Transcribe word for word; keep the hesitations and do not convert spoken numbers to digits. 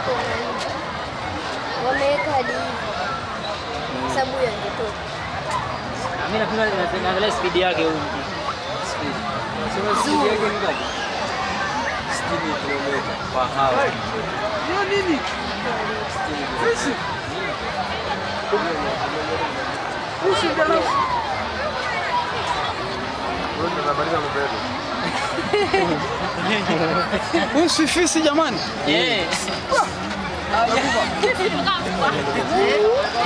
wako wameweka hadi sababu ya mtoto. Mimi napenda naangalia speed yake huyu. Speed. Unasema speed yake ni ngapi? sitini kilomita kwa hawa. Hiyo nini? Fishi. Fishi ndio. Wewe unabadilisha mbele. Wewe si fisi jamani? Yes.